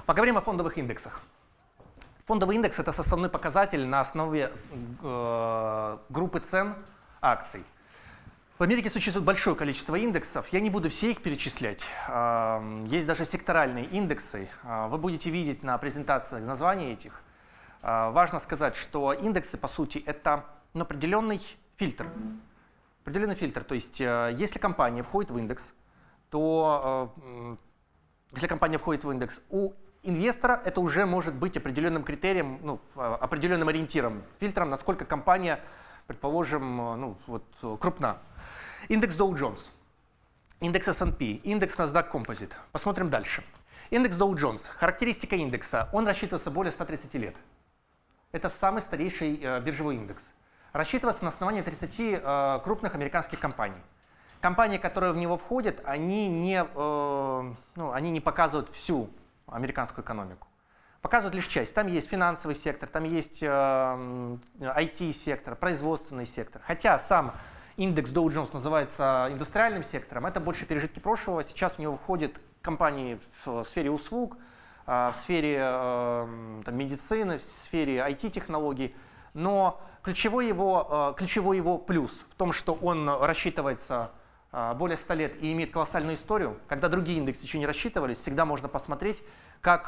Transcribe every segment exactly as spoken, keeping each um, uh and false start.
Поговорим о фондовых индексах. Фондовый индекс – это составной показатель на основе э, группы цен акций. В Америке существует большое количество индексов, я не буду все их перечислять. Есть даже секторальные индексы, вы будете видеть на презентациях названия этих. Важно сказать, что индексы, по сути, это определенный фильтр. Определенный фильтр, то есть если компания входит в индекс, то если компания входит в индекс, у инвестора это уже может быть определенным критерием, ну, определенным ориентиром, фильтром, насколько компания, предположим, ну, вот, крупна. Индекс Dow Jones, индекс эс энд пи, индекс NASDAQ Composite. Посмотрим дальше. Индекс Dow Jones. Характеристика индекса. Он рассчитывается более ста тридцати лет. Это самый старейший э, биржевой индекс. Рассчитывается на основании тридцати э, крупных американских компаний. Компании, которые в него входят, они не, э, ну, они не показывают всю американскую экономику. Показывают лишь часть. Там есть финансовый сектор, там есть э, ай ти-сектор, производственный сектор. Хотя сам индекс Dow Jones называется индустриальным сектором, это больше пережитки прошлого. Сейчас в него входят компании в сфере услуг, в сфере там, медицины, в сфере ай ти-технологий. Но ключевой его, ключевой его плюс в том, что он рассчитывается более ста лет и имеет колоссальную историю. Когда другие индексы еще не рассчитывались, всегда можно посмотреть, как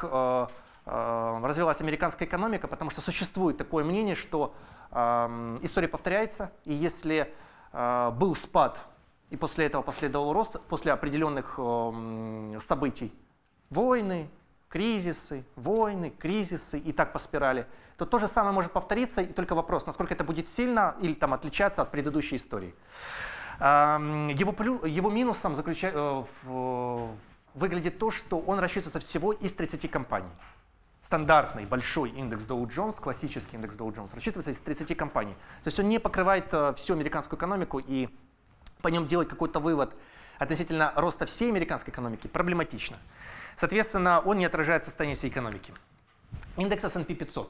развилась американская экономика, потому что существует такое мнение, что история повторяется, и если был спад, и после этого последовал рост, после определенных э, событий, войны, кризисы, войны, кризисы, и так по спирали, то то же самое может повториться, и только вопрос, насколько это будет сильно или там, отличаться от предыдущей истории. Э, его, плю, его минусом заключа, э, в, выглядит то, что он рассчитывается всего из тридцати компаний. Стандартный большой индекс Dow Jones, классический индекс Dow Jones, рассчитывается из тридцати компаний. То есть он не покрывает uh, всю американскую экономику, и по нем делать какой-то вывод относительно роста всей американской экономики проблематично. Соответственно, он не отражает состояние всей экономики. Индекс эс энд пи пятьсот,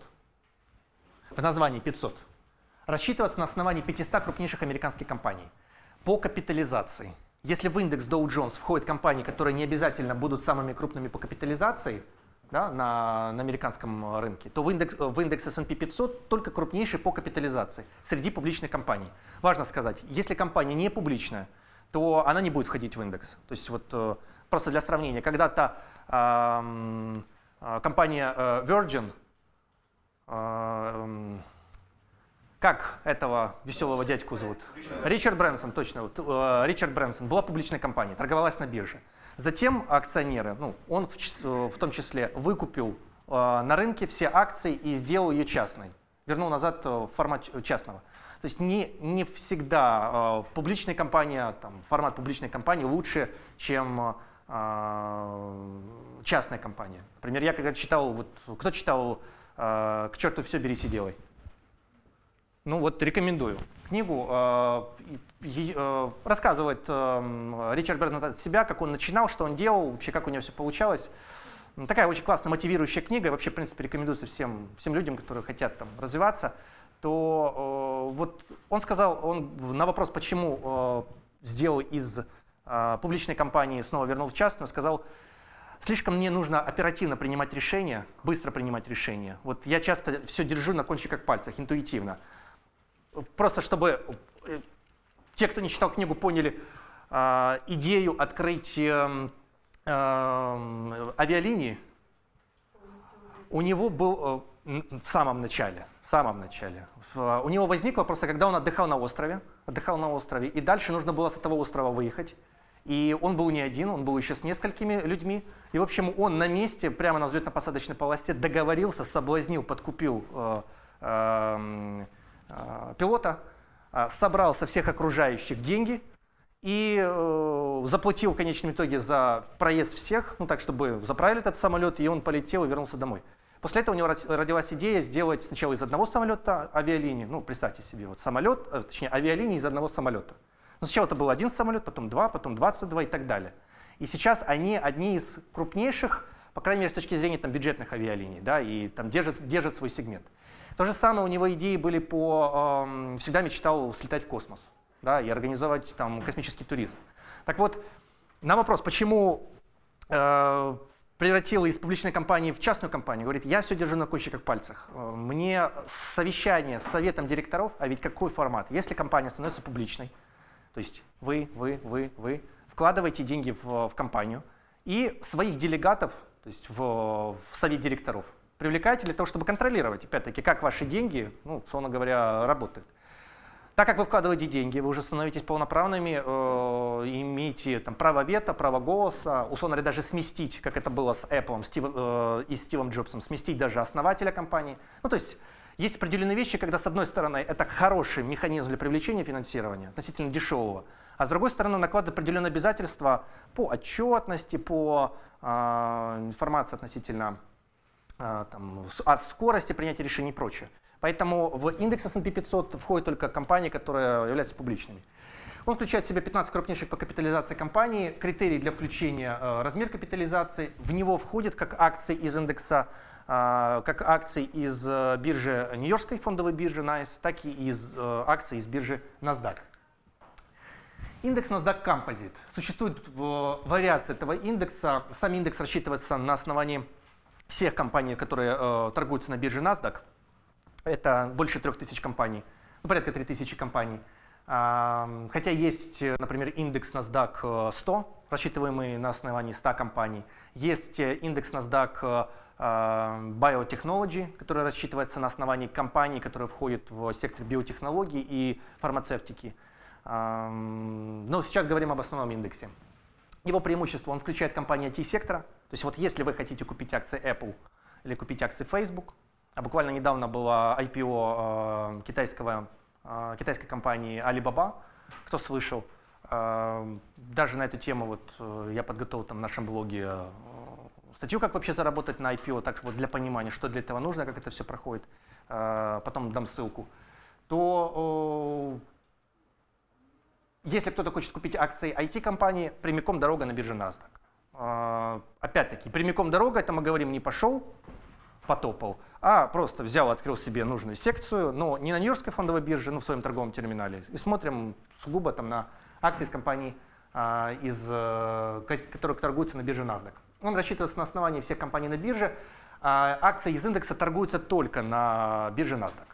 в названии пятьсот, рассчитывается на основании пятисот крупнейших американских компаний по капитализации. Если в индекс Dow Jones входят компании, которые не обязательно будут самыми крупными по капитализации, да, на, на американском рынке, то в индекс, в индекс эс энд пи пятьсот только крупнейший по капитализации среди публичных компаний. Важно сказать, если компания не публичная, то она не будет входить в индекс. То есть вот просто для сравнения, когда-то э, э, компания э, Virgin, э, как этого веселого дядьку зовут? Ричард Брэнсон, точно. Вот, э, Ричард Брэнсон была публичной компанией, торговалась на бирже. Затем акционеры, ну, он в, в том числе выкупил э, на рынке все акции и сделал ее частной, вернул назад в формат частного. То есть не, не всегда э, публичная компания, там, формат публичной компании лучше, чем э, частная компания. Например, я когда читал, вот, кто читал э, «К черту все, берись и делай»? Ну вот рекомендую книгу. Э, э, рассказывает э, Ричард Брэнсон от себя, как он начинал, что он делал, вообще как у него все получалось. Такая очень классная, мотивирующая книга. Вообще, в принципе, рекомендуется всем, всем людям, которые хотят там развиваться. То э, вот он сказал, он на вопрос, почему э, сделал из э, публичной компании, снова вернул в частную, сказал: слишком мне нужно оперативно принимать решения, быстро принимать решения. Вот я часто все держу на кончиках пальцев, интуитивно. Просто чтобы те, кто не читал книгу, поняли э, идею открыть э, э, авиалинии. У него был э, в самом начале, в самом начале, в, у него возникло просто, когда он отдыхал на острове, отдыхал на острове, и дальше нужно было с этого острова выехать. И он был не один, он был еще с несколькими людьми. И, в общем, он на месте, прямо на взлетно-посадочной полосе, договорился, соблазнил, подкупил э, э, пилота, собрал со всех окружающих деньги и э, заплатил в конечном итоге за проезд всех, ну так, чтобы заправили этот самолет, и он полетел и вернулся домой. После этого у него родилась идея сделать сначала из одного самолета авиалинии, ну представьте себе, вот самолет, э, точнее авиалинии из одного самолета. Но сначала это был один самолет, потом два, потом двадцать два и так далее. И сейчас они одни из крупнейших, по крайней мере с точки зрения там, бюджетных авиалиний, да, и там держат, держат свой сегмент. То же самое у него идеи были по... Э, всегда мечтал слетать в космос, да, и организовать там космический туризм. Так вот, на вопрос, почему э, превратил из публичной компании в частную компанию, говорит, я все держу на кончиках пальцах. Мне совещание с советом директоров, а ведь какой формат? Если компания становится публичной, то есть вы, вы, вы, вы вкладываете деньги в, в компанию и своих делегатов, то есть в, в совет директоров, привлекаете для того, чтобы контролировать, опять-таки, как ваши деньги, ну, условно говоря, работают. Так как вы вкладываете деньги, вы уже становитесь полноправными, э, имеете там, право вето, право голоса, условно говоря, даже сместить, как это было с Apple Стив, э, и Стивом Джобсом, сместить даже основателя компании. Ну, то есть есть определенные вещи, когда, с одной стороны, это хороший механизм для привлечения финансирования, относительно дешевого, а с другой стороны, накладывает определенные обязательства по отчетности, по э, информации относительно э, там, о скорости принятия решений и прочее. Поэтому в индекс эс энд пи пятьсот входят только компании, которые являются публичными. Он включает в себя пятнадцать крупнейших по капитализации компаний. Критерий для включения э, размер капитализации. В него входит как акции из индекса, э, как акции из э, биржи Нью-Йоркской фондовой биржи найс, так и из э, акций из биржи NASDAQ. Индекс NASDAQ Composite. Существует э, вариация этого индекса. Сам индекс рассчитывается на основании всех компаний, которые э, торгуются на бирже NASDAQ. Это больше трех тысяч компаний, ну, порядка три тысячи компаний. Хотя есть, например, индекс NASDAQ сто, рассчитываемый на основании ста компаний. Есть индекс NASDAQ Biotechnology, который рассчитывается на основании компаний, которые входят в сектор биотехнологий и фармацевтики. Но сейчас говорим об основном индексе. Его преимущество, он включает компании ай ти-сектора. То есть вот если вы хотите купить акции Apple или купить акции Facebook, а буквально недавно было ай пи о э, китайского, э, китайской компании Alibaba, кто слышал. Э, даже на эту тему вот, э, я подготовил там, в нашем блоге э, статью, как вообще заработать на ай пи о, так вот для понимания, что для этого нужно, как это все проходит. Э, потом дам ссылку. То э, если кто-то хочет купить акции ай ти-компании, прямиком дорога на бирже NASDAQ. Э, опять-таки, прямиком дорога, это мы говорим, не пошел, потопал, а просто взял, открыл себе нужную секцию, но не на Нью-Йоркской фондовой бирже, но в своем торговом терминале. И смотрим сугубо там на акции из компаний, а, из, а, которые торгуются на бирже NASDAQ. Он рассчитывается на основании всех компаний на бирже. А акции из индекса торгуются только на бирже NASDAQ.